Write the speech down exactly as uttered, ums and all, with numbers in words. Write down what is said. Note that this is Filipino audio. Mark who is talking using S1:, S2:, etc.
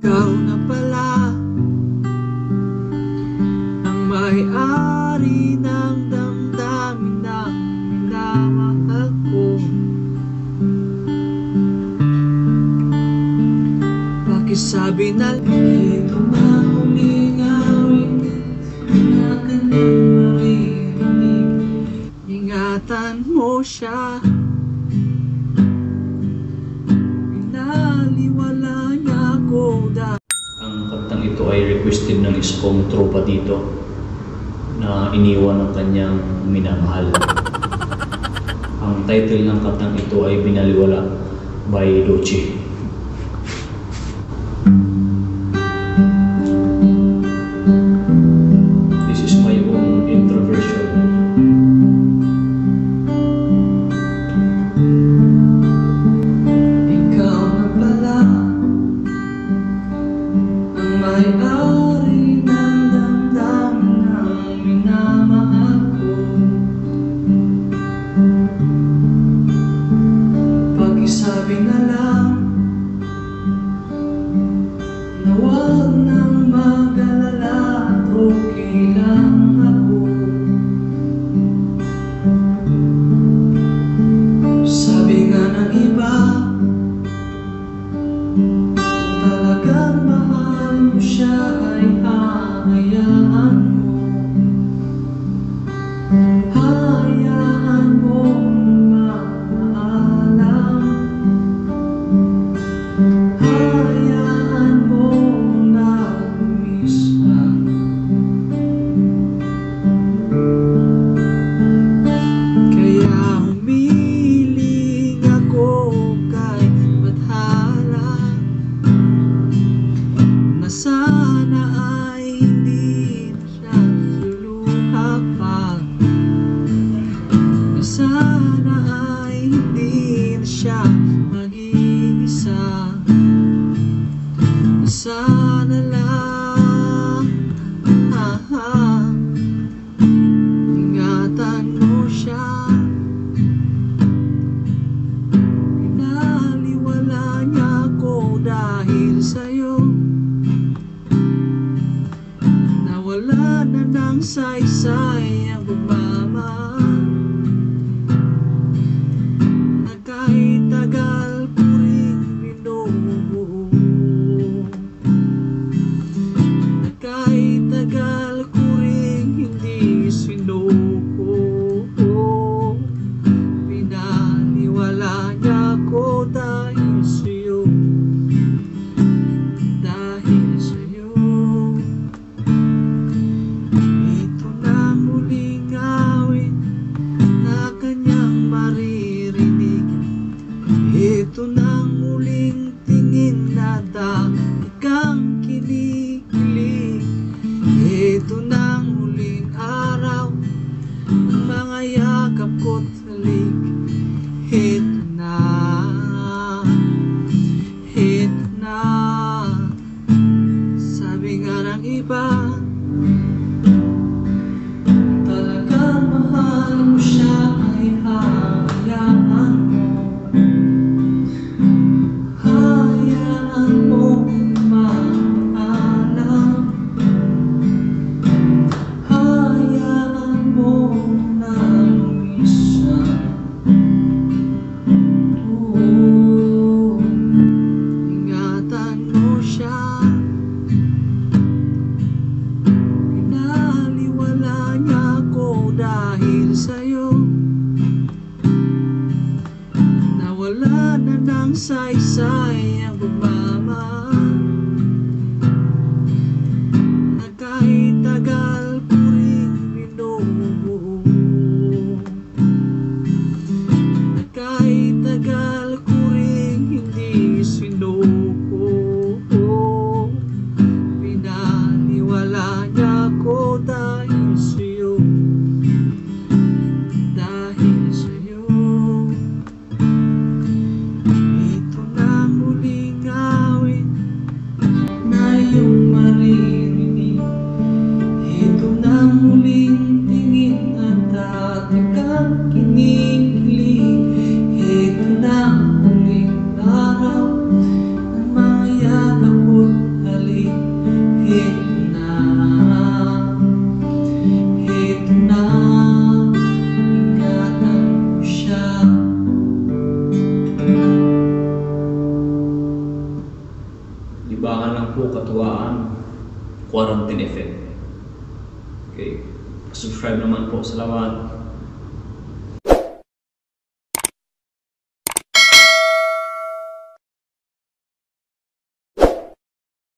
S1: Ikaw na pala ang may-ari ng damdamin na minamahal ko. Pakisabi na ito na huling awit na kanyang maririnig. Ingatan mo siya, binaliwala niya ako dahil.
S2: Ang kantang ito ay requested ng isa kong tropa dito na iniwan ng kanyang minamahal. Ang title ng kantang ito ay Binalewala by Duchi. This is my own intro version.
S1: Ikaw na pala ang may-ari ng damdamin na minamahal ko. Pakisabi na lang na huwag nang mag-alala at okay lang ako. Sabi nga ng iba, kung talagang mahal mo siya ay hayaan mo. Hayaan mo maalam. Hayaan mo na lumisan. Kaya humiling ako kay Madeja na sana ay hindi na siya luluha pa. Na sana ay hindi na siya mag-iisa. Na sana lang ah, ah, ingatan mo siya. Binaliwala niya ako dahil sa'yo. Nawala na ng saysay ang pagmamahal na kahit tagal ko rin binubuo. Na kahit tagal ko rin hindi sinuko. Binaliwala niya ako dahil sa'yo. Dahil sa'yo. Ito na muling awit
S2: Libangan lang po, katuwaan, quarantine effect. Okay. Subscribe naman po. Salamat.